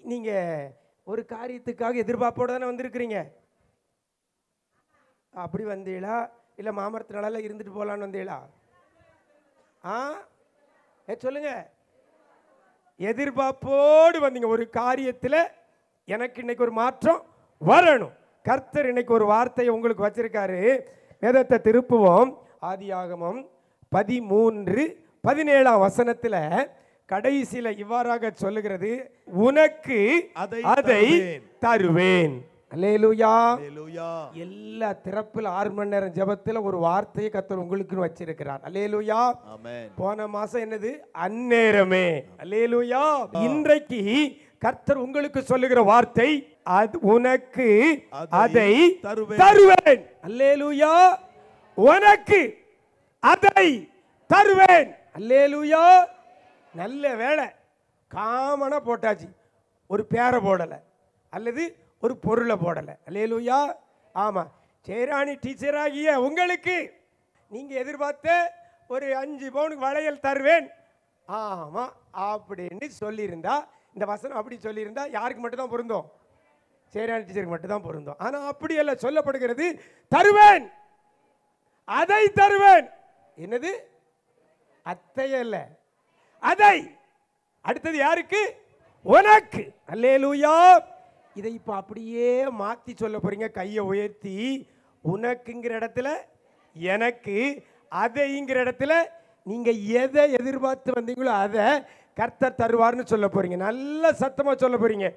நீங்க ஒரு காரியத்துக்காக எதிர்பார்ப்போட தானே வந்திருக்கிறீங்க. அப்படி வந்தீங்களா இல்லை மாமரத்தினால இருந்துட்டு போகலான்னு வந்தீங்களா? சொல்லுங்க. எதிர்பார்ப்போடு வந்தீங்க. ஒரு காரியத்தில் எனக்கு இன்னைக்கு ஒரு மாற்றம் வரணும். கர்த்தர் இன்னைக்கு ஒரு வார்த்தையை உங்களுக்கு வச்சிருக்காரு. வேதத்தை திருப்புவோம். ஆதியாகமம் 13:17 கடைசியில இவ்வாறாக சொல்லுகிறது, உனக்கு அதை தருவேன். அல்லேலூயா. எல்லா திறப்பில் 6 மணி நேரம் ஜெபத்தில் ஒரு வார்த்தையை கர்த்தர் உங்களுக்கு வச்சிருக்கிறார். அல்லேலூயா. போன மாசம் என்னது? அந்நேரமே. அல்லேலூயா. இன்றைக்கு கர்த்தர் உங்களுக்கு சொல்லுகிற வார்த்தை, உனக்கு அதை தருவேன். அல்லேலூயா. உனக்கு அதை தருவேன். அல்லேலூயா. நல்ல வேளை காமனா போட்டாச்சு, ஒரு பேரை போடல அல்லது ஒரு பொருளை போடல. அல்லேலூயா. ஆமா, சேராணி டீச்சர் ஆகிய உங்களுக்கு நீங்க எதிர்பார்த்த ஒரு 5 பவுனுக்கு வளையல் தருவேன் ஆமா அப்படின்னு சொல்லியிருந்தா, இந்த வசனம் அப்படி சொல்லியிருந்தா யாருக்கு மட்டும் தான் பொருந்தும்? சேராணி டீச்சருக்கு மட்டும் தான் பொருந்தும். ஆனா அப்படி அல்ல சொல்லப்படுகிறது, தருவேன், அதை தருவேன். என்னது? அத்தைய இல்ல, அதை. அடுத்தது யாருக்கு? உனக்கு. அல்லேலூயா. இதை இப்ப அப்படியே மாத்தி சொல்ல போறீங்க. கையை உயர்த்தி, உனக்குங்கிற இடத்துல எனக்கு, அதைங்கிற இடத்துல நீங்க எதை எதிர்பார்த்து வந்தீங்களோ அதை கர்த்தர் தருவார்னு சொல்ல போறீங்க. நல்ல சத்தமா சொல்ல போறீங்க.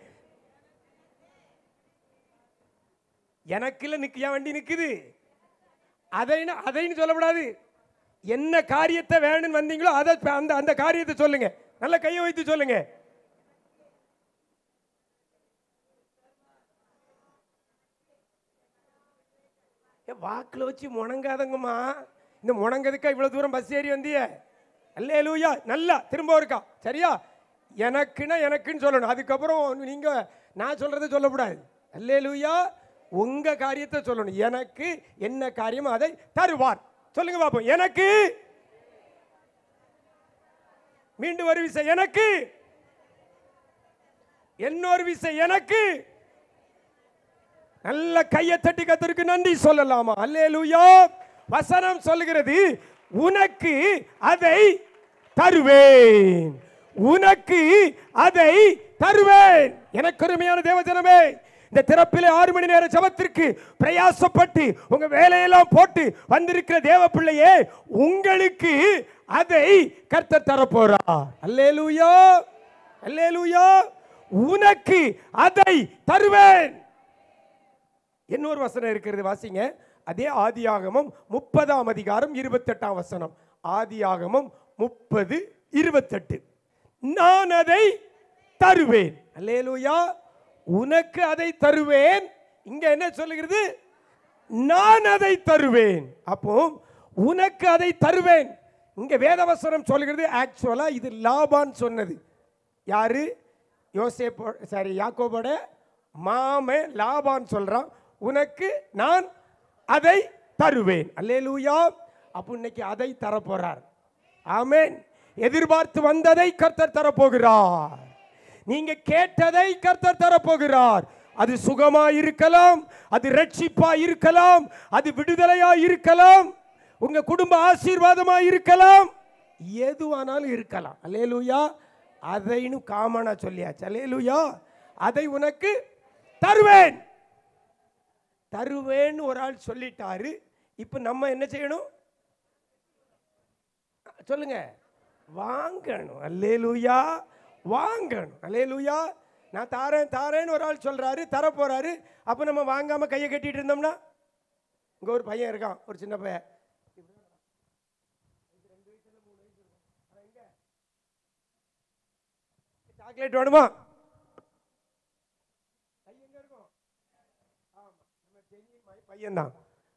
எனக்குல நிக்க வண்டி நிக்குது, அதைன்னு சொல்லக்கூடாது. என்ன காரியத்தை வேணும்னு வந்தீங்களோ அதை அந்த காரியத்தை சொல்லுங்க. நல்ல கையை வைத்து சொல்லுங்க. வாக்குல வச்சு முணங்காதங்கம்மா. இந்த முணங்கதுக்கா இவ்வளவு தூரம் பஸ் ஏறி வந்திய? அல்லேலூயா. நல்லா திரும்ப இருக்கா சரியா? எனக்குன்னா எனக்குன்னு சொல்லணும். அதுக்கப்புறம் நீங்க நான் சொல்றதை சொல்லக்கூடாது. அல்லேலூயா. உங்க காரியத்தை சொல்லணும். எனக்கு என்ன காரியமோ அதை தருவார். சொல்லுங்க பாப்போம். எனக்கு. மீண்டும் ஒரு விசை எனக்கு. இன்னொரு விசை எனக்கு. நல்ல கையை தட்டி கர்த்தருக்கு நன்றி சொல்லலாமா? அல்லேலூயா. வசனம் சொல்லுகிறது, உனக்கு அதை தருவேன், உனக்கு அதை தருவேன். எனக்கு அருமையான தேவஜனமே, இந்த திறப்பிலே 6 மணி நேர ஜெபத்திற்கு பிரயாசப்பட்டு உங்க வேலையெல்லாம் போட்டு வந்திருக்கிற தேவ பிள்ளையே, உங்களுக்கு அதை கர்த்தர் தரப்போறார். அல்லேலூயா. அல்லேலூயா. உனக்கு அதை தருவேன். இன்னொரு வசனம் இருக்கிறது, வாசிங்க. அதே ஆதியாகமம் 30:28. ஆதியாகமம் 30:28. நான் அதை தருவேன். அல்லேலூயா. உனக்கு அதை தருவேன். இங்க என்ன சொல்லுகிறது? நான் அதை தருவேன். அப்போ உனக்கு அதை தருவேன். இங்க வேதவசனம் சொல்லுகிறது, ஆக்சுவலா இது லாபான் சொன்னது. யாரு? யாக்கோபோட மாமன் லாபான் சொல்றான், உனக்கு நான் அதை தருவேன். அல்லேலூயா. அப்போ இன்னைக்கு அதை தரப்போறார். ஆமென். எதிர்பார்த்து வந்ததை கர்த்தர் தரப்போகிறார். நீங்க கேட்டதை கர்த்தர் தரப்போகிறார். அது சுகமா இருக்கலாம், அது ரட்சிப்பா இருக்கலாம், அது விடுதலையா இருக்கலாம், உங்க குடும்ப ஆசீர்வாதமா இருக்கலாம், எதுவானாலும் இருக்கலாம். அல்லேலூயா. அதைன்னு காமனா சொல்லியாச்சு. அல்லேலூயா. அதை உனக்கு தருவேன். தருவேன்னு ஒரு ஆள் சொல்லிட்டாரு. இப்ப நம்ம என்ன செய்யணும்? சொல்லுங்க. வாங்கணும். அல்லேலூயா. வாங்கணும். அல்லேலூயா. நான் தாரேன் தாரேன்னு ஒரு ஆள் சொல்றாரு, தர போறாரு. அப்ப நம்ம வாங்காம கையை கட்டிட்டு இருந்தோம்னா, இங்க ஒரு பையன் இருக்கான், ஒரு சின்ன பையன், சாக்லேட் வேணுமா? பையன் தான்.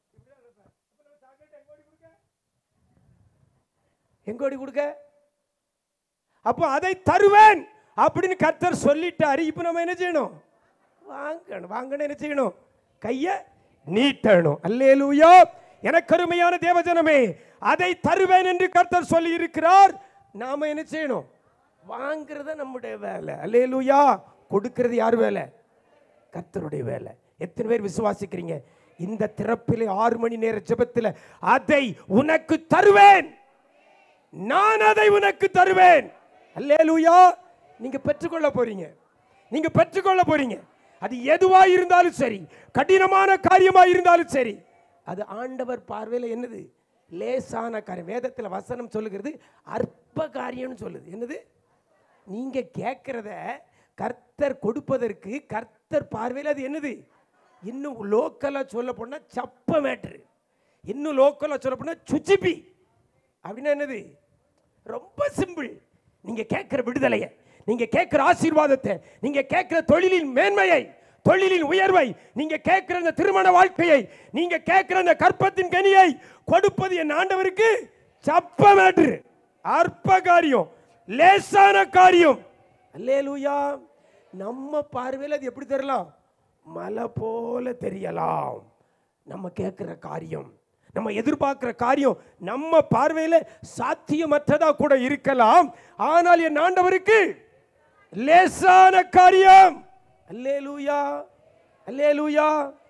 எங்கோடி கொடுக்க? அப்போ அதை தருவேன் அப்படின்னு கர்த்தர் சொல்லிட்டாரு. இப்ப நம்ம என்ன செய்யணும்? வாங்கணும். வாங்கணும். என்ன செய்யணும்? கையை நீட்டணும். அல்லேலூயா. எனக்கு அருமையான தேவஜனமே, அதை தருவேன் என்று கர்த்தர் சொல்லி இருக்கிறார். நாம என்ன செய்யணும்? வாங்குறத நம்முடைய வேலை. அல்லேலூயா. கொடுக்கிறது யார் வேலை? கர்த்தருடைய வேலை. எத்தனை பேர் விசுவாசிக்கிறீங்க? இந்த திறப்பிலே 6 மணி நேர ஜெபத்தில் அதை உனக்கு தருவேன், நான் அதை உனக்கு தருவேன். அல்லேலூயா. நீங்க பெற்றுக்கொள்ள போறீங்க, நீங்க பெற்றுக்கொள்ள போறீங்க. அது எதுவா இருந்தாலும் சரி, கடினமான காரியமா இருந்தாலும் சரி, அது ஆண்டவர் பார்வையில் என்னது? லேசான காரியம். வேதத்தில் வசனம் சொல்லுகிறது அற்ப காரியம்னு சொல்லுது. என்னது? நீங்க கேட்கிறத கர்த்தர் கொடுப்பதற்கு கர்த்தர் பார்வையில் அது என்னது? இன்னும் லோக்கலா சொல்ல போனா சப்ப மேட்ரு, இன்னும் லோக்கலா சொல்ல போனா சுச்சிப்பி. அப்படின்னா என்னது? ரொம்ப சிம்பிள். நீங்க கேட்கிற விடுதலையை, நீங்க கேட்கிற ஆசீர்வாதத்தை, நீங்க கேட்கிற தொழிலின் மேன்மையை, தொழிலின் உயர்வை, நீங்க கேட்கிற அந்த திருமண வாழ்க்கையை, நீங்க கேட்கிற அந்த கற்பத்தின் கனியை கொடுப்பது என் ஆண்டவருக்கு சப்ப மேட்ரு, அற்ப காரியம், லேசான காரியம். அல்லேலூயா. நம்ம பார்வையில் அது எப்படி தெரியலாம்? மலை போல தெரியலாம். நம்ம கேட்கிற காரியம், நம்ம எதிர்பார்க்கிற காரியம் நம்ம பார்வையில் சாத்தியமற்றதா கூட இருக்கலாம். ஆனால் என் ஆண்டவருக்கு லேசான காரியம். அல்லேலூயா, அல்லேலூயா.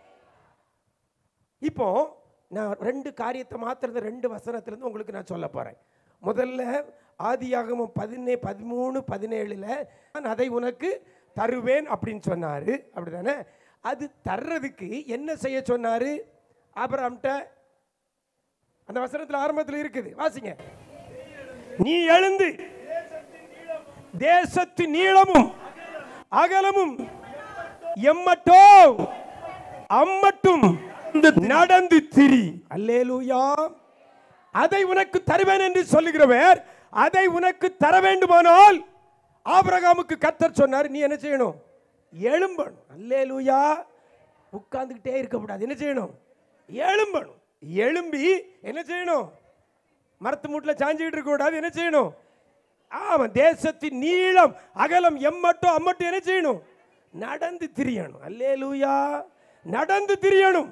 இப்போ நான் 2 காரியத்தை மாத்திரத்தை 2 வசனத்திலிருந்து உங்களுக்கு நான் சொல்ல போறேன். முதல்ல ஆதியாகமம் 13, 17 நான் அதை உனக்கு தருவேன் அப்படின்னு சொன்னாரு. அப்படிதானே? அது தர்றதுக்கு என்ன செய்ய சொன்னாரு ஆபிரகாம்கிட்ட? அந்த வசனத்தில் ஆரம்பத்தில் இருக்குது, வாசிங்க. நீ எழுந்து தேசத்தின் நீளமும் அகலமும் எம்மட்டோ அம்மட்டும் நடந்து திரி. அல்லேலூயா. அதை உனக்கு தருவேன் என்று சொல்லுகிறவர் அதை உனக்கு தர வேண்டுமானால் ஆபிரகாமுக்கு கர்த்தர் சொன்னார், நீ என்ன செய்யணும்? எழும்பணும். அல்லேலூயா. உட்கார்ந்துக்கிட்டே இருக்கக்கூடாது. என்ன செய்யணும்? எழும்பணும். எழும்பி என்ன செய்யணும்? மரத்து மூட்டில் சாஞ்சிக்கிட்டு இருக்க கூடாது. என்ன செய்யணும்? ஆமா, தேசத்தின் நீளம் அகலம் எம்மட்டும் அம்மட்டும் என்ன செய்யணும்? நடந்து திரியணும். அல்லேலூயா. நடந்து திரியணும்.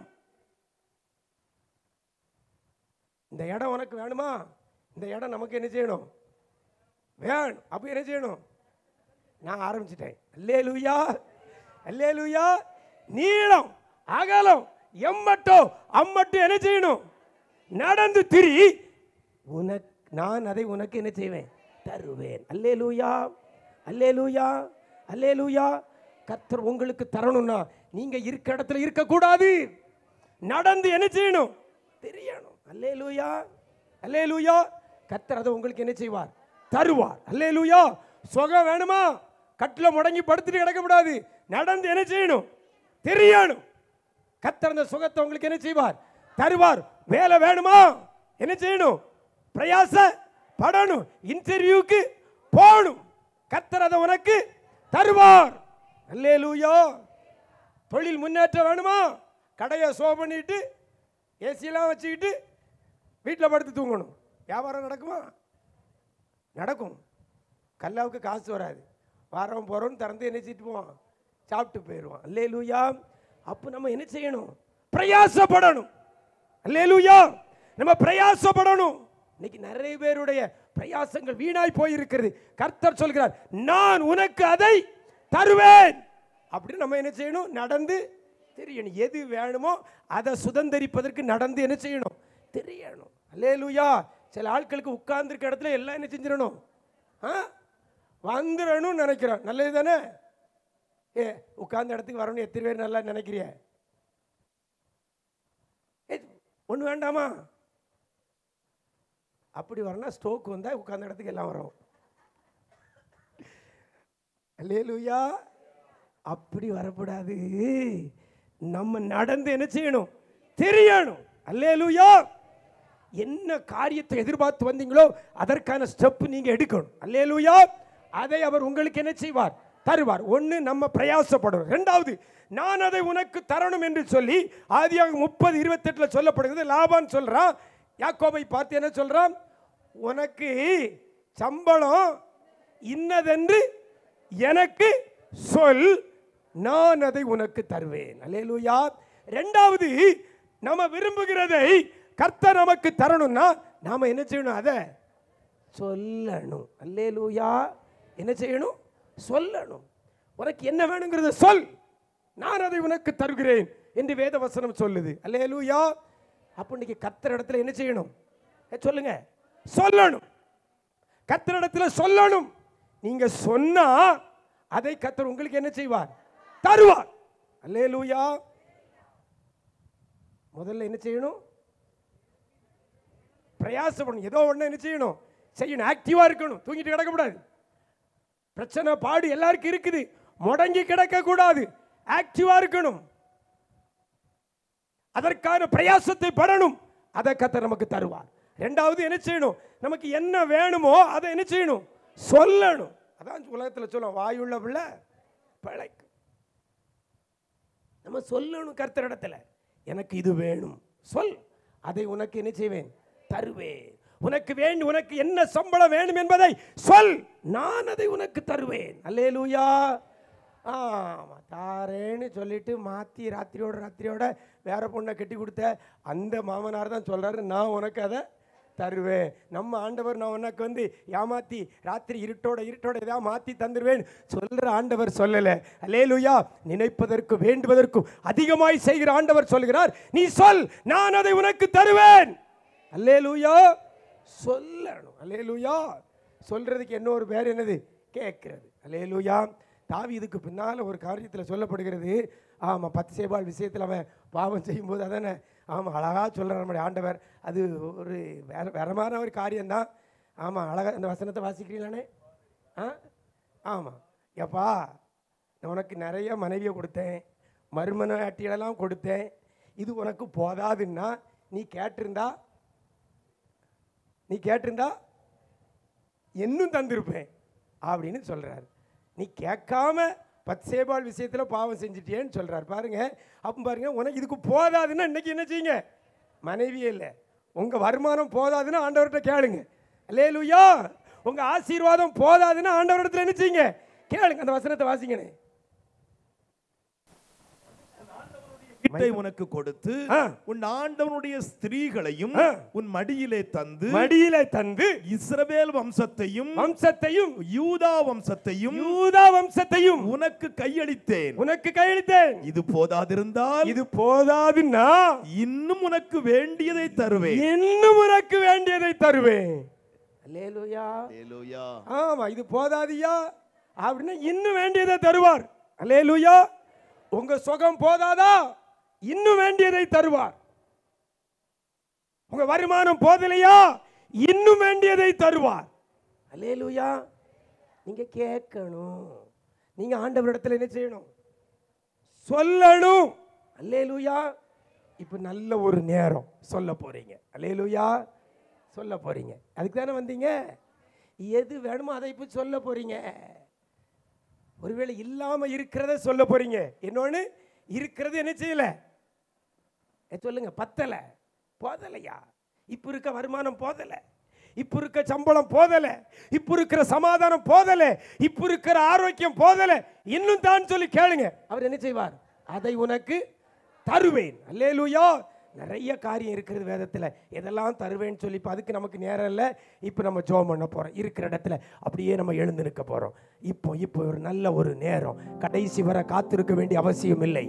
இந்த இடம் உனக்கு வேணுமா? இந்த இடம் நமக்கு என்ன செய்யணும்? வேணும். அப்ப என்ன செய்யணும்? நான் ஆரம்பிச்சிட்டேன். அல்லேலூயா, அல்லேலூயா. நீளம் அகலம் எம்மட்டும் அம்மட்டும் என்ன செய்யணும்? நடந்து திரி. நான் அதை உனக்கு என்ன செய்வேன்? தருவேன். அல்லேலூயா, அல்லேலூயா, அல்லேலூயா. கர்த்தர் உங்களுக்கு தரணும்னா நீங்க இருக்க இடத்துல இருக்க கூடாது. நடந்து என்ன செய்யணும்? தெரியணும். அல்லேலூயா, அல்லேலூயா. கர்த்தர் அதை உங்களுக்கு என்ன செய்வார்? தருவார். அல்லேலூயா. சுகம் வேணுமா? கட்டில முடங்கி படுத்துட்டு கிடக்க கூடாது. நடந்து என்ன செய்யணும்? தெரியணும். கர்த்தர் அந்த சுகத்தை உங்களுக்கு என்ன செய்வார்? தருவார். வேலை வேணுமா? என்ன செய்யணும்? பிரயாசப்படணும். இன்டர்வியூக்கு போகணும். கர்த்தர் அதை உனக்கு தருவார். அல்லேலூயா. தொழில் முன்னேற்றம் வேணுமா? கடையை சோ பண்ணிட்டு ஏசியெல்லாம் வச்சுக்கிட்டு வீட்டில் படுத்து தூங்கணும். வியாபாரம் நடக்குமா? நடக்கும். கல்லாவுக்கு காசு வராது. வாரம் போகிறோன்னு திறந்து என்ன செய்யிட்டு போவான்? சாப்பிட்டு போயிடுவான். அல்லேலூயா. அப்போ நம்ம என்ன செய்யணும்? பிரயாசப்படணும். அல்லேலூயா. நம்ம பிரயாசப்படணும். இன்னைக்கு நிறைய பேருடைய பிரயாசங்கள் வீணாய் போயிருக்கிறது. கர்த்தர் சொல்கிறார், நான் உனக்கு அதை தருவேன். அப்படின்னு நம்ம என்ன செய்யணும்? நடந்து தெரியணும். எது வேணுமோ அதை சுதந்திரிப்பதற்கு நடந்து என்ன செய்யணும்? தெரியணும். அல்லேலூயா. சில ஆட்களுக்கு உட்கார்ந்துருக்க இடத்துல எல்லாம் என்ன செஞ்சிடணும்? வந்துடணும்னு நினைக்கிறோம். நல்லது தானே? உட்கார்ந்த இடத்துக்கு வரணும் எத்தனை பேர் நல்லா நினைக்கிறிய? ஒன்று வேண்டாமா? அப்படி வரணும். ஸ்ட்ரோக் வந்தா உட்கார்ந்த இடத்துக்கு எல்லாம் வரும். அல்லேலூயா. அப்படி வரக்கூடாது. நம்ம நடந்து என்ன செய்யணும்? தெரியணும். அல்லேலூயா. என்ன காரியத்தை எதிர்பார்த்து வந்தீங்களோ அதற்கான ஸ்டெப் நீங்க எடுக்கணும். அல்லேலூயா. அதை அவர் உங்களுக்கு என்ன செய்வார்? தருவார். ஒன்று, நம்ம பிரயாசப்படணும். இரண்டாவது, நான் அதை உனக்கு தரணும் என்று சொல்லி ஆதியாகமம் 30:28 சொல்லப்படுகிறது. லாபான் சொல்றான், யாக்கோபை பார்த்து என்ன சொல்றான்? உனக்கு சம்பளம் இன்னதென்று எனக்கு சொல், நான் அதை உனக்கு தருவேன். அல்லேலூயா. இரண்டாவது, நம்ம விரும்புகிறதை கர்த்தர் நமக்கு தரணும்னா நாம என்ன செய்யணும்? அதை சொல்லணும். அல்லேலூயா. என்ன செய்யணும்? சொல்லணும். உனக்கு என்ன வேணுங்கிறத சொல், நான் அதை உனக்கு தருகிறேன் என்று வேத வசனம் சொல்லுது. அல்லேலூயா. அப்ப இன்னைக்கு கர்த்தர் இடத்துல என்ன செய்யணும்? சொல்லுங்க, சொல்லணும். கர்த்தர் இடத்துல சொல்லணும். நீங்க சொன்னா அதை கர்த்தர் உங்களுக்கு என்ன செய்வார்? தருவார். அல்லேலூயா. முதல்ல என்ன செய்யணும்? பிரயாசப்படணும். ஏதோ ஒண்ணு என்ன செய்யணும்? செய்யணும். ஆக்டிவா இருக்கணும். தூங்கிட்டு கிடக்க கூடாது. பிரச்சனை பாடு எல்லாருக்கும் இருக்குது. முடங்கி கிடக்க கூடாது. ஆக்டிவா இருக்கணும். அதற்கான பிரயாசத்தை படணும். அதை கர்த்தர் நமக்கு தருவார். இரண்டாவது என்ன செய்யணும்? நமக்கு என்ன வேணுமோ அதை என்ன செய்யணும்? சொல்லணும். அதான் உலகத்தில் சொல்லுவோம், வாயுள்ள பிள்ளை பிழைக்கும். நம்ம சொல்லணும் கர்த்தரிடத்துல, எனக்கு இது வேணும் சொல், அதை உனக்கு என்ன செய்வேன்? தருவேன். உனக்கு வேண்டும், உனக்கு என்ன சம்பளம் வேணும் என்பதை சொல், நான் அதை உனக்கு தருவேன். அல்லேலூயா. ஆமா, தாரேன்னு சொல்லிட்டு மாத்தி ராத்திரியோட வேற பொண்ணை கட்டி கொடுத்த அந்த மாமனார் தான் சொல்றாரு, நான் உனக்கு அதை தருவேன். நம்ம ஆண்டவர் நான் உனக்கு வந்து ஏமாத்தி ராத்திரி இருட்டோட ஏதாவது மாத்தி தந்துருவேன் சொல்ற ஆண்டவர் சொல்லல. அல்லேலூயா. நினைப்பதற்கு வேண்டுவதற்கும் அதிகமாய் செய்கிற ஆண்டவர் சொல்கிறார், நீ சொல், நான் அதை உனக்கு தருவேன். அல்லேலூயா. சொல்லணும். அல்லேலூயா. சொல்றதுக்கு என்ன ஒரு பேர்? என்னது? கேட்கிறது. அல்லேலூயா. தாவீதுக்கு பின்னால ஒரு காரியத்தில் சொல்லப்படுகிறது. ஆமா, பத்சேபாள் விஷயத்தில் அவன் பாவம் செய்யும்போது அதானே, ஆமாம், அழகாக சொல்கிறார் நம்முடைய ஆண்டவர். அது ஒரு வரமான ஒரு காரியம்தான். ஆமாம், அழகாக அந்த வசனத்தை வாசிக்கிறீங்களானே? ஆமாம். எப்பா, நான் உனக்கு நிறைய மனைவியை கொடுத்தேன், மறுமனையாட்டிகளெல்லாம் கொடுத்தேன், இது உனக்கு போதாதுன்னா நீ கேட்டிருந்தா இன்னும் தந்திருப்பேன் அப்படின்னு சொல்கிறார். நீ கேட்காம பத்சேபாள் விஷயத்தில் பாவம் செஞ்சிட்டியேன்னு சொல்கிறார். பாருங்க. அப்போ பாருங்க, உனக்கு இதுக்கு போதாதுன்னா இன்னைக்கு என்ன செய்யுங்க? மனைவியே இல்லை, உங்கள் வருமானம் போதாதுன்னா ஆண்டவர்கிட்ட கேளுங்க. அல்லேலூயா. உங்கள் ஆசீர்வாதம் போதாதுன்னா ஆண்டவரிடத்தில் என்ன செய்யுங்க? கேளுங்க. அந்த வசனத்தை வாசிங்கனே. வீட்டை உனக்கு கொடுத்து உன் ஆண்டவனுடைய ஸ்திரீகளையும் உன் மடியிலே தந்து இஸ்ரவேல் வம்சத்தையும் யூதா வம்சத்தையும் உனக்கு கையளித்தேன். இது போதாதுன்னா இன்னும் உனக்கு வேண்டியதை தருவேன். அல்லேலூயா. ஆமா, இது போதாதியா அப்படின்னா இன்னும் வேண்டியதை தருவார். அல்லேலூயா. உங்க சுகம் போதாதா? இன்னும் வேண்டியதை தருவார். உங்க வருமானம் போதலையா? இன்னும் வேண்டியதை தருவார். அல்லேலூயா. நீங்க கேட்கணும். நீங்க ஆண்டவரிடத்தில் என்ன செய்யணும்? சொல்லணும். அல்லேலூயா. இப்ப நல்ல ஒரு நேரம் சொல்ல போறீங்க. அல்லேலூயா. சொல்ல போறீங்க. அதுக்கு தானே வந்தீங்க. எது வேணுமோ அதை இப்ப சொல்ல போறீங்க. ஒருவேளை இல்லாம இருக்கிறத சொல்ல போறீங்க. இன்னொன்னு இருக்கிறது என்ன செய்யல? சொல்லுங்க, பத்தல, போதலையா? இப்ப இருக்க வருமானம் போதல, இப்ப இருக்க சம்பளம் போதல, இப்ப இருக்கிற சமாதானம் போதல, இப்ப இருக்கிற ஆரோக்கியம் போதல, இன்னும் தான் சொல்லி கேளுங்க. அவர் என்ன செய்வார்? அதை உனக்கு தருவேன். அல்லேலூயா. நிறைய காரியம் இருக்கிறது வேதத்தில், எதெல்லாம் தருவேன்னு சொல்லி. இப்போ அதுக்கு நமக்கு நேரம் இல்லை. இப்போ நம்ம ஜெபம் பண்ண போகிறோம். இருக்கிற இடத்துல அப்படியே நம்ம எழுந்து நிற்க போகிறோம். இப்போ ஒரு நல்ல ஒரு நேரம். கடைசி வரை காத்திருக்க வேண்டிய அவசியம் இல்லை.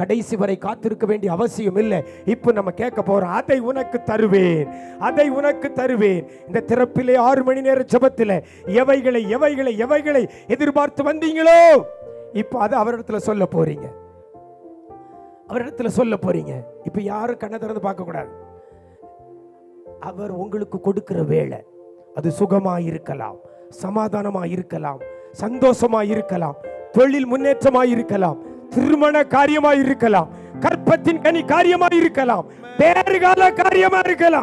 இப்போ நம்ம கேட்க போகிறோம், அதை உனக்கு தருவேன். இந்த திறப்பிலே 6 மணி நேர ஜெபத்தில் எவைகளை எதிர்பார்த்து வந்தீங்களோ இப்போ அதை அவரிடத்துல சொல்ல போறீங்க. இப்ப யாரும் கண்ணை திறந்து பார்க்க கூடாது. அவர் உங்களுக்கு கொடுக்கிற வேலை, அது சுகமா இருக்கலாம், சமாதானமா இருக்கலாம், சந்தோஷமா இருக்கலாம், தொழில் முன்னேற்றமா இருக்கலாம், திருமண காரியமா இருக்கலாம், கற்பத்தின் கனி காரியமா இருக்கலாம், பேறுகால காரியமா இருக்கலாம்,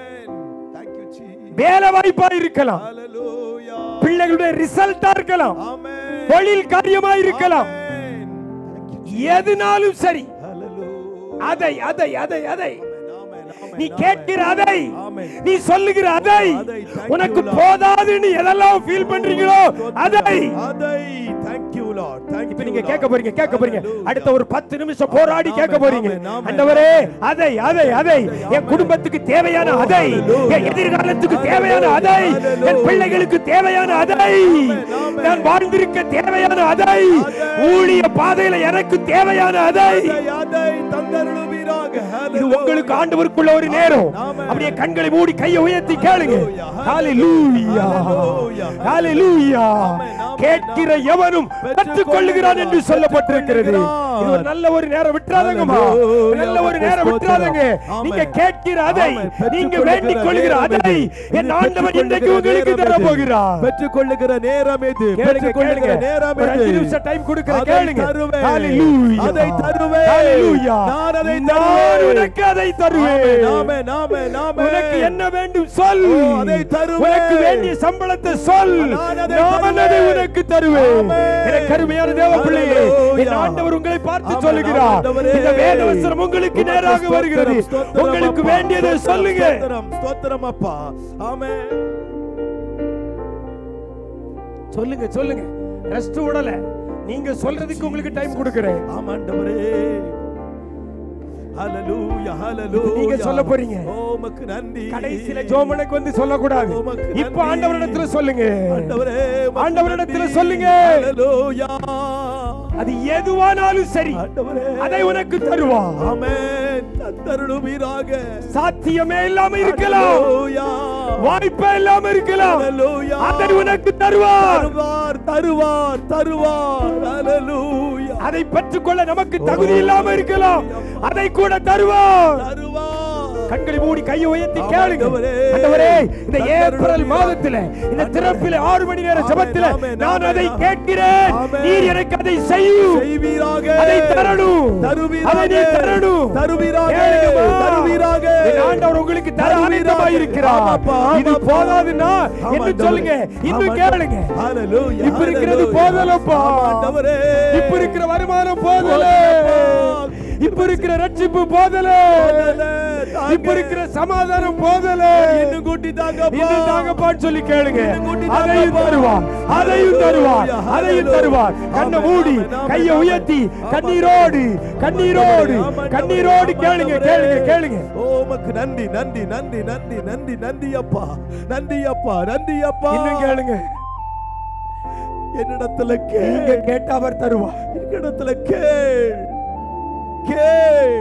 வேலை வாய்ப்பா இருக்கலாம், பிள்ளைகளுடைய ரிசல்ட்டா இருக்கலாம், தொழில் காரியமா இருக்கலாம், எதுனாலும் சரி அதை நீ கேட்கிற அதை, நீ சொல்லுகிற அதை, உனக்கு போதாதுன்னு எதெல்லாம் ஃபீல் பண்றீங்களோ அதை thank you Lord, thank you. இப்ப நீங்க கேட்க போறீங்க அடுத்த ஒரு 10 நிமிஷம் போராடி கேட்க போறீங்க. ஆண்டவரே அதை அதை அதை என் குடும்பத்துக்கு தேவையான அதை, என் எதிர்காலத்துக்கு தேவையான அதை, என் பிள்ளைகளுக்கு தேவையான அதை, நான் வாழ்ந்திருக்க தேவையான அதை, ஊழிய பாதையில எனக்கு தேவையான அதை தந்தருளுவீராக. இது உங்களுக்கு ஆண்டவருக்குள்ள ஒரு நேரம். அப்படியே கண்களை மூடி கையை உயர்த்தி கேளுங்க. ஹalleluya ஹalleluya. கேட்கிற எவனும் கற்றுக்கொள்ளுகிறான் என்று சொல்லப்பட்டிருக்கிறது. இது ஒரு நல்ல ஒரு நேரம், விட்டுறாதங்கம்மா, நல்ல ஒரு நேரம் விட்டுறாதங்க. நீங்க கேட்கிற அதை, நீங்க வேண்டிக் கொள்ளுகிற அதை என் ஆண்டவர் இன்றைக்கு உங்களுக்கு தர போகிறார். பெற்றுக்கொள்ளுகிற நேரம் இது, பெற்றுக்கொள்ளுகிற நேரம் இது. 5 நிமிஷம் டைம் கொடுக்கிறேன், கேளுங்க. ஹalleluya, அதை தருவேன். ஹalleluya, நான் அதை தருவேன், உனக்கு அதை தருவேன். ஆமென் ஆமென் ஆமென். உனக்கு என்ன வேண்டும் சொல், அதை தருவேன். உனக்கு வேண்டிய சம்பளத்தை சொல், நான் அதை உனக்கு தருவேன். எனக்கு அருமையான தேவ பிள்ளையே, என் ஆண்டவர் உங்களை பார்த்து சொல்லுகிறார், இந்த வேத வசனம் உங்களுக்கு நேராக வருகிறது. உங்களுக்கு வேண்டியதை சொல்லுங்க. ஸ்தோத்திரம் அப்பா. ஆமென். சொல்லுங்க சொல்லுங்க, ரெஸ்ட் விடல. நீங்க சொல்றதுக்கு உங்களுக்கு டைம் கொடுக்கிறேன். ஆமாண்டவரே, ஹalleluya ஹalleluya. நீங்க சொல்ல போறீங்க. உமக்கு நன்றி. கடைசில ஜோமனுக்கு வந்து சொல்ல கூடாது. இப்ப ஆண்டவரிடத்துல சொல்லுங்க. ஆண்டவரே, ஆண்டவரிடத்துல சொல்லுங்க. ஹalleluya. அது எதுவானாலும் சரி, அதை உனக்கு தருவார். ஆமென். தந்தருளுவீராக. சாத்தியமே இல்லாம இருக்கலாம், வாய்ப்பே இல்லாம இருக்கலாம், அதை உனக்கு தருவார். தருவார் தருவார் தருவார். ஹalleluya. அதை பெற்றுக்கொள்ள நமக்கு தகுதி இல்லாம இருக்கலாம், அதை கூட தருவார். கண்களை மூடி கையை உயர்த்தி கேளுங்க. ஆண்டவரே, இந்த ஏப்ரல் மாதத்திலே, இந்த திறப்பிலே 6 மணி நேர ஜெபத்திலே நான் அதை கேட்கிறேன். நீர் எனக்கு அதை செய்வீராக. அதை தரணும், அதை நீ தரணும், தருவீராக, தருவீராக. என் ஆண்டவர் உங்களுக்கு தர ஆயத்தமாய் இருக்கிறார். இது போதாதுன்னா என்ன சொல்லுங்க, இன்னும் கேளுங்க. ஹalleluya. இப்ப இருக்கிறது போதலப்பா ஆண்டவரே, இப்ப இருக்கிற வருமானம் போதல, இப்ப இருக்கிற ரட்சிப்பு போதல, இப்ப இருக்கிற சமாதானம் போதல, இன்னும் கூட்டி தாங்கப்பான்னு சொல்லி கேளுங்க. அதையும் தருவார், அதையும் தருவார், அதையும் தருவார். கண்ணை மூடி கையை உயர்த்தி கண்ணீரோடு கண்ணீரோடு கண்ணீரோடு கேளுங்க கேளுங்க கேளுங்க. உமக்கு நன்றி நன்றி நன்றி நன்றி நன்றி நன்றி அப்பா, நன்றி அப்பா, நன்றி அப்பா. இன்னும் கேளுங்க. என்னிடத்துல நீங்க கேட்டா அவர் தருவார். என்னிடத்துல கேள் கேள்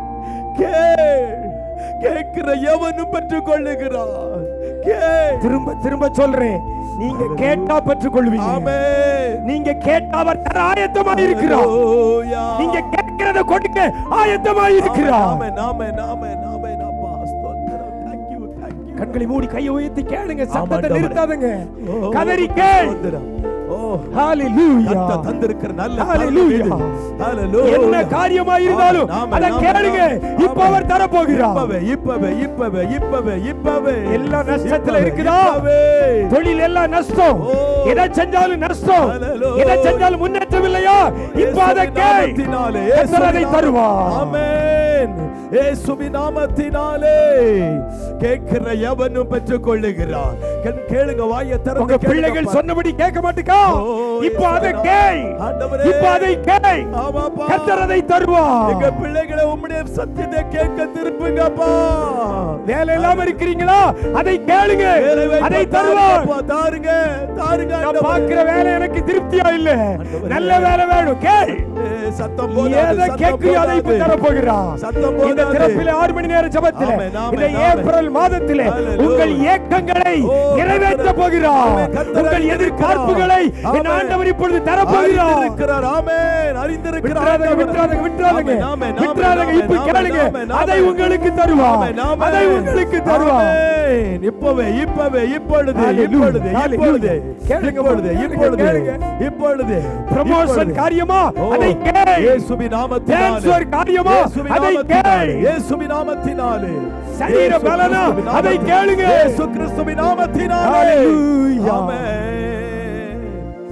கேள். கேட்கிற எவனும் பெற்றுக் கொள்ளுகிறான். திரும்ப திரும்ப சொல்றேன், நீங்க கேட்டா பெற்றுக் கொள்வீங்க. ஆமென். நீங்க கேட்டா அவர் தர ஆயத்தமாய் இருக்கிறார். நீங்க கேட்கிறத கொடுக்க ஆயத்தமாய் இருக்கிறார். ஆமென் ஆமென் ஆமென் ஆமென் அப்பா. ஸ்தோத்திரம். Thank you thank you. கண்களை மூடி கையை உயர்த்தி கேளுங்க. சத்தத்தை நிறுத்தாதங்க. கதறி கேள். ஹalleluya. கர்த்தர் தந்திருக்கிற நல்ல ஹalleluya. ஹalleluya. என்ன காரியமாய் இருந்தாலும் அத கேளுங்க. இப்ப அவர் தர போகிறார். இப்பவே இப்பவே இப்பவே இப்பவே. எல்லா நஷ்டத்துல இருக்குதா? தொழில் எல்லாம் நஷ்டம், எதை செஞ்சாலும் நஷ்டம், எதை செஞ்சாலும் முன்னேற்றம் இல்லையா? இப்ப அதை கேள். கர்த்தர் அதை தருவார். ஆமென். இயேசுவின் நாமத்தினாலே கேட்கிற எவனும் பெற்றுக் கொள்ளுகிறார். கேளுங்க, வாயை திறந்து. உங்க பிள்ளைகள் சொன்னபடி கேட்க மாட்டீங்க. இப்போ அதை கேள், இப்போ அதை கேள். கர்த்தர் அதை தருவார். எங்க பிள்ளைகளை உம்முடைய சத்தியத்தை கேட்க திருப்புங்கப்பா. வேலை இல்லாம இருக்கிறீங்களா? அதை கேளுங்க, அதை தருவார். தாருங்க தாருங்க. நான் பார்க்கிற வேலை எனக்கு திருப்தியா இல்ல, நல்ல வேலை வேணும். கேள். சத்தம் எதை கேட்கிறியோ அதை இப்ப தர போகிறார். இந்த திறப்பிலே 6 மணி நேர ஜெபத்திலே, இந்த ஏப்ரல் மாதத்திலே உங்கள் ஏக்கங்களை நிறைவேற்ற போகிறார். உங்கள் எதிர்பார்ப்புகளை என் ஆண்டவர் இப்பொழுது தர போகிறார். ஆமென். அறிந்திருக்கிறார். விட்டுறாதங்க விட்டுறாதங்க விட்டுறாதங்க. இப்ப கேளுங்க, அதை உங்களுக்கு தருவார், அதை உங்களுக்கு தருவார். இப்பவே இப்பவே இப்பொழுது இப்பொழுது இப்பொழுது இப்பொழுது இப்பொழுது இப்பொழுது. ப்ரமோஷன் காரியமா? அதை கேள். இயேசுவின் நாமத்தினாலே. ட்ரான்ஸ்ஃபர் காரியமா? அதை கேள். இயேசுவின் நாமத்தினாலே. சரீர பலனா? அதை கேளுங்க. இயேசு கிறிஸ்துவின் நாமத்தினாலே. ஹalleluya. ஆமென்.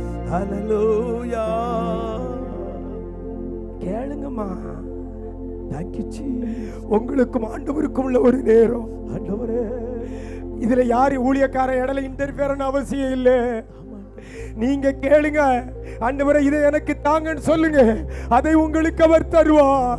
ஹalleluya. கேளுங்கம்மா. Thank you, Jesus. உங்களுக்கும் ஆண்டவருக்கும் உள்ள ஒரு நேரம். ஆண்டவரே, இதுல யாரு ஊழியக்கார இடையில இன்டர்ஃபியர் அவசியம் இல்லை. நீங்க கேளுங்க, ஆண்டவரே இதை எனக்கு தாங்கன்னு சொல்லுங்க, அதை உங்களுக்கு அவர் தருவார்.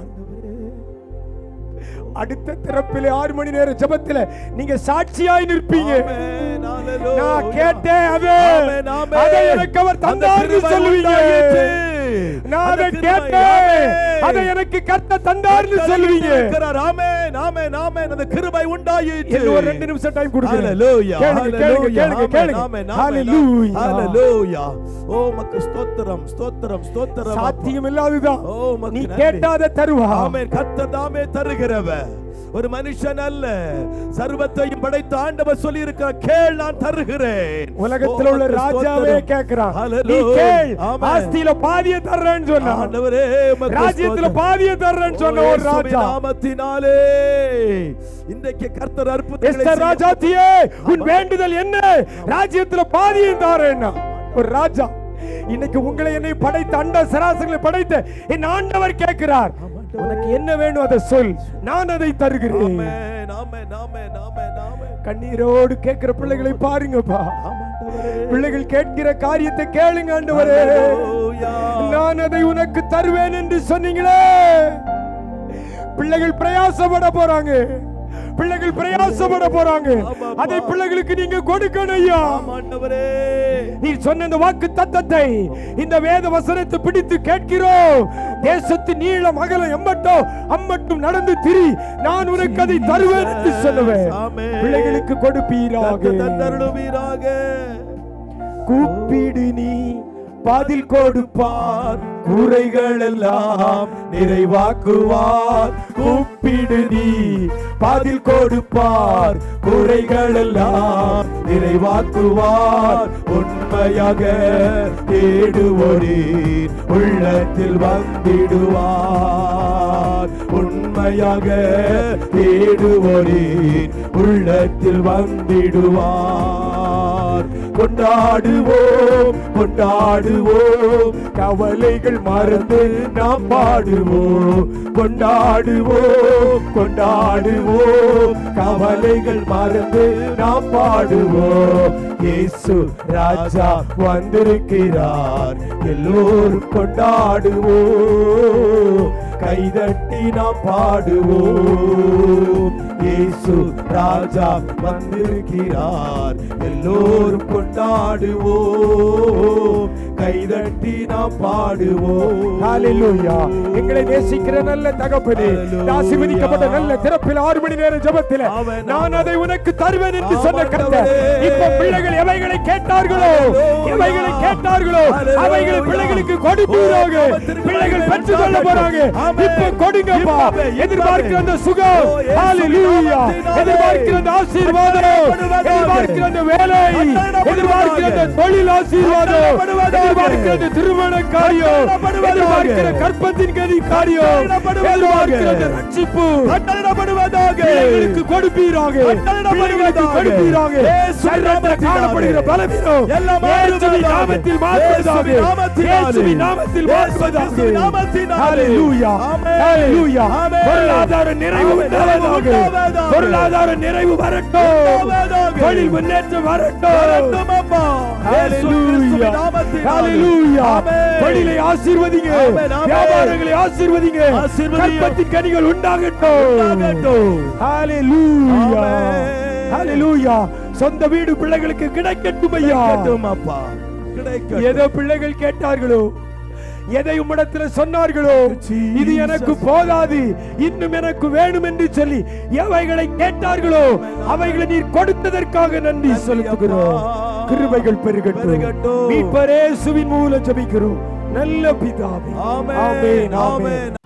அடுத்த திறப்பிலே 6 மணி நேர ஜெபத்திலே நீங்க சாட்சியாய் நிற்பீங்க. நான் கேட்டேன், அதை எனக்கு அவர் தந்தார்னு சொல்லுவீங்க. நான் அதை கேட்டேன், அதை எனக்கு கர்த்தர் தந்தார்னு சொல்லுவீங்க. ஆமென், ஆமென், ஆமென். அந்த கிருபை உண்டாயிற்று. இன்னும் ஒரு 2 நிமிஷம் டைம் கொடுங்க. ஹalleluya, ஹalleluya, ஹalleluya. ஹalleluya. ஓ மக்கு ஸ்தோத்திரம், ஸ்தோத்திரம், ஸ்தோத்திரம். சாத்தியம் இல்லாததுதான் நீ நன்றி. கேட்டாத தருவா. ஆமென். கர்த்தர் தாமே தருகிறவர், ஒரு மனுஷன் அல்ல. சர்வத்தையும் படைத்த ஆண்டவர் சொல்லி இருக்கிற, கேள் நான் தருகிறேன். உலகத்தில் உள்ள ராஜாவே கேக்குறான், நீ கேள், ஆஸ்தியில பாதியை தர்றேன்னு சொன்னா. ஆண்டவரே, ராஜ்யத்துல பாதியை தர்றேன்னு சொன்ன ஒரு ராஜா. நாமத்தினாலே இன்றைக்கு கர்த்தர் அற்புதங்களை எஸ்தர் ராஜாத்தியே, உன் வேண்டுதல் என்ன? ராஜ்யத்துல பாதியை தர்றேன்னா ஒரு ராஜா. இன்னைக்கு உங்களை என்னை படைத்த அண்ட சராசரிகளை படைத்த என் ஆண்டவர் கேட்கிறார், உனக்கு என்ன வேணும் அதை சொல், நான் அதை தருகிறேன். ஆமென், ஆமென், ஆமென், ஆமென், ஆமென். கண்ணீரோடு கேட்கிற பிள்ளைகளை பாருங்கப்பா. பிள்ளைகள் கேட்கிற காரியத்தை கேளுங்க ஆண்டவரே. நான் அதை உனக்கு தருவேன் என்று சொன்னீங்களே. பிள்ளைகள் பிரயாசப்பட போறாங்க, பிள்ளைகள் பிரயாசப்பட போறாங்க. அதை பிள்ளைகளுக்கு நீங்க கொடுக்கணும் ஐயா. நீ சொன்ன இந்த வாக்கு தத்தத்தை, இந்த வேத வசனத்தை பிடித்து கேட்கிறோம். தேசத்தின் நீளம் அகலம் அம்மட்டும் நடந்து திரி, நான் உனக்கு அதை தருவேன் என்று சொல்லுவேன். பிள்ளைகளுக்கு கொடுப்பீராக. கூப்பிடு நீ பதில் கொடுப்பார், குறைகள் எல்லாம் நிறைவாக்குவார். கூப்பிடு நீ பதில் கொடுப்பார், குறைகள் எல்லாம் நிறைவாக்குவார். உண்மையாக தேடுவோரின் உள்ளத்தில் வந்திடுவார். உண்மையாக தேடுவோரின் உள்ளத்தில் வந்திடுவார். கொண்டாடுவோம், கொண்டாடுவோம், கவலைகள் மறந்து நாம் பாடுவோம். கொண்டாடுவோம், கொண்டாடுவோம், கவலைகள் மறந்து நாம் பாடுவோம். இயேசு ராஜா வந்திருக்கிறார், எல்லோரும் கொண்டாடுவோம். கைதட்டி நாம் பாடுவோம். இயேசு ராஜா வந்திருக்கிறார், எல்லோரும் கொண்டாடுவோம். கைதட்டி நாம் பாடுவோம். ஹalleluya. எங்களை நேசிக்கிற நல்ல தகப்பனே, ஆசீர்வதிக்கப்பட்ட நல்ல திறப்பில் 6 மணி நேர ஜெபத்தில் நான் அதை உனக்கு தருவேன் என்று சொன்ன கர்த்தர், இப்ப பிள்ளைகள் எவைகளை கேட்டார்களோ, எவைகளை கேட்டார்களோ அவைகளை பிள்ளைகளுக்கு கொடுப்பீராக. பிள்ளைகள் பெற்றுக் கொள்ள போறாங்க. இப்ப கொடுங்கப்பா. எதிர்பார்க்கிற அந்த சுகம், ஹalleluya, எதிர்பார்க்கிற அந்த ஆசீர்வாதம், எதிர்பார்க்கிற அந்த வேலை, எதிர்பார்க்கிற அந்த தொழில் ஆசீர்வாதம், எதிர்பார்க்கிற அந்த திருமண காரியம், எதிர்பார்க்கிற கற்பத்தின் கதி காரியம், எதிர்பார்க்கிற அந்த ரட்சிப்பு பிள்ளைகளுக்கு கொடுப்பீராக. பிள்ளைகளுக்கு கொடுப்பீராக. சரீரத்தில் காணப்படுகிற பலவீனம் இயேசுவின் நாமத்தில் மாறுவதாக. இயேசுவின் நாமத்தில் மாறுவதாக. ஹalleluya, ஹalleluya. பொருளாதார நிறைவு உண்டாவதாக. பொருளாதார நிறைவு வரட்டும். தொழில் முன்னேற்றம் வரட்டும். ஹalleluya, ஹalleluya. தொழிலை ஆசீர்வதிங்க, வியாபாரங்களை ஆசீர்வதிங்க, கற்பத்தின் கனிகள் உண்டாகட்டும். ஹalleluya, ஹalleluya. சொந்த வீடு பிள்ளைகளுக்கு கிடைக்கட்டும் ஐயா. அப்பா, ஏதோ பிள்ளைகள் கேட்டார்களோ, எதை உம்மிடத்தில் சொன்னார்களோ, இது எனக்கு போதாது, இன்னும் எனக்கு வேணும் என்று சொல்லி எவைகளை கேட்டார்களோ அவைகளை நீர் கொடுத்ததற்காக நன்றி செலுத்துகிறோம். கிருபைகள் பெருகட்டும். மீட்பர் இயேசுவின் மூலம் ஜெபிக்கிறோம் நல்ல பிதாவே. ஆமென், ஆமென்,